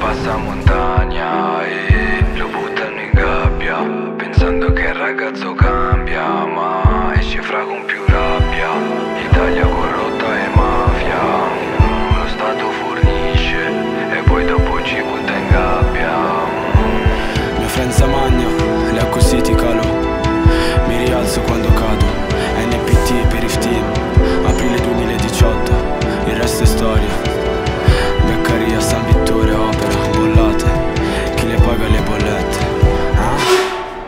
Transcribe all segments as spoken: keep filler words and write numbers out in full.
passamontagna e lo buttano in gabbia, pensando che il ragazzo cambia, ma esce fra con più rabbia. Italia corrotta e mafia, lo Stato fornisce e poi dopo ci butta in gabbia. Mia frenza magna, le acquisiti calo, mi rialzo quando cado. N P T per il team, aprile duemiladiciotto, il resto è storia. Beccaria, San Vittore, opera, bollate, chi le paga le bollette? Ah?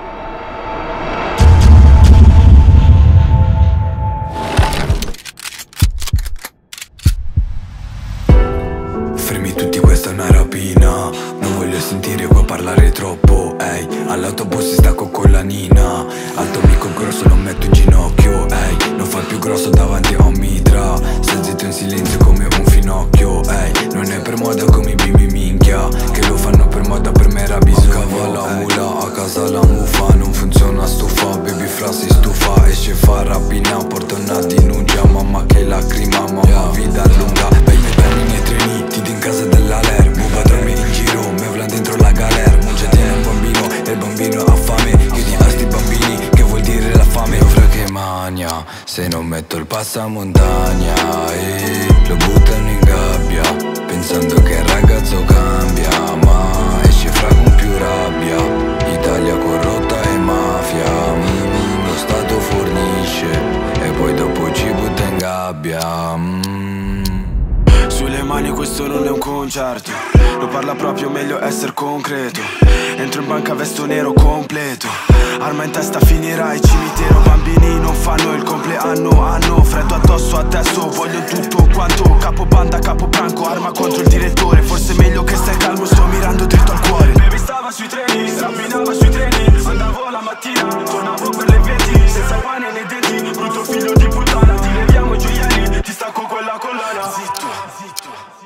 Fermi tutti, questa è una rapina, non voglio sentire qua parlare troppo, ehi. All'autobus si stacco con la nina, alto mico grosso lo metto in ginocchio, ehi. Non fa più grosso davanti a un mitra, stai zitto in silenzio come un finocchio, ehi. Non è per moda come i bimbi minchia, che lo fanno per moda, per me era bisogno. La mula, a casa la mufa, non funziona stufa, baby fra si stufa, esce fa rapina, porta una denuncia, mamma che lacrima, mamma vita lunga, baby dammi nei treni, ti in casa dell'aler, buba dormi in giro, mevla dentro la galer, muccia tiene un bambino, e il bambino ha fame, io di a sti bambini, che vuol dire la fame, io fra che magna, se non metto il passamontagna, e lo buttano in gabbia, pensando che il ragazzo cambia, ma esce fra con più rabbia. Italia corrotta e mafia, mm, lo Stato fornisce e poi dopo ci butta in gabbia, mm. Sulle mani questo non è un concerto, lo parla proprio meglio essere concreto. Entro in banca vesto nero completo, arma in testa finirai cimitero. Bambini non fanno il compleanno, hanno freddo addosso adesso, voglio tutto quanto. Capo banda, capo branco, arma contro il direttore. Forse meglio che stai calmo, sto mirando dritto al cuore. Baby stava sui treni, camminava sui treni, andavo la mattina, tornavo per le venti, senza pane nei denti, brutto figlio di puttana. Ti leviamo i gioielli, ti stacco quella collana. Zitto, zitto.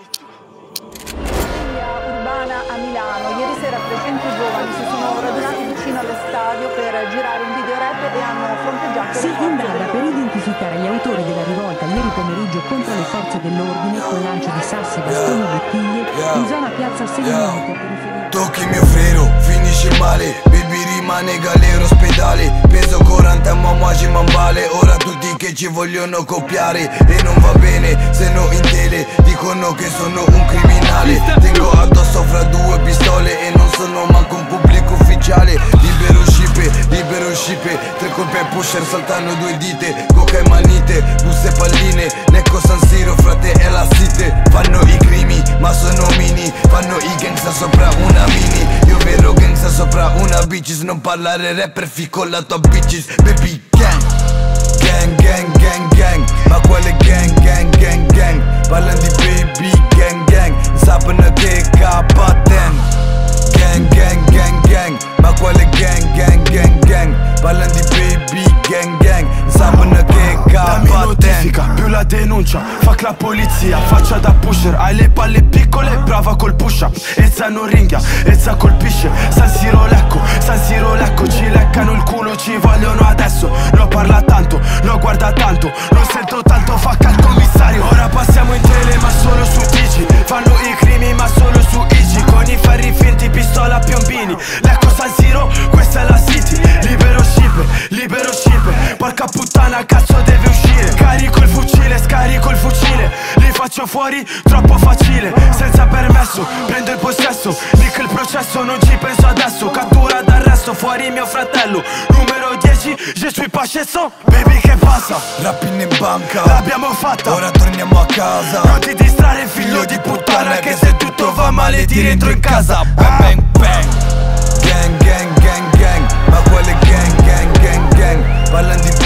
Urbana a Milano. Ieri sera trecento giovani si sono radunati vicino allo stadio per girare un videorap e hanno fronteggiato. Si indaga per identificare gli autori della rivolta ieri pomeriggio contro le forze dell'ordine con lancio di sassi, bastoni e bottiglie in zona piazza Segnante. Tocchi mio frero, finisce male, baby rimane galero ospedale, peso quaranta mamma ci mambale, ora tutti che ci vogliono copiare e non va bene, se no in tele dicono che sono un criminale, tengo addosso fra due pistole e non sono manco un pubblico ufficiale, libero scipe, libero scipe, tre colpi ai pusher saltano due dite, coca e manite, buste palline, Necco San Siro, frate e la site, fanno i crimi ma sono mini, fanno i gangsta sopra una mini, io vero gangsta sopra una bitches, non parlare rapper fico la tua bitches, baby gang, gang gang gang gang, ma quale gang gang gang gang, parlano di baby gang gang, sapano che capaten, gang gang gang gang, ma quale gang gang gang gang, parlano di baby gang gang, sapano che capaten. Più la denuncia, fuck la polizia, faccia da pusher, hai le palle piccole, brava col push-up, Ezza non ringhia, Ezza colpisce, San Siro Lecco, San Siro Lecco, ci leccano il culo, ci vogliono adesso, no parla tanto, no guarda tanto, non sento tanto, fuck al commissario, ora passiamo in tele ma solo su Digi, fanno i crimi ma solo su Igi, con i ferri finti, pistola piombini, Lecco San Siro, questa è la city, libero shipper, libero shipper, porca puttana cazzo deve uscire, carico il fucile, scarico il fucile, li faccio fuori troppo facile, senza permesso, prendo il possesso, dico il processo, non ci penso adesso, cattura d'arresto, fuori mio fratello, numero dieci, je suis pas chesso, baby che passa, Rapping in banca, l'abbiamo fatta, ora torniamo a casa, non ti distrarre figlio di puttana, che se tutto va male ti rientro in casa, bang bang bang, gang gang gang gang, ma quale gang gang gang gang, parlano di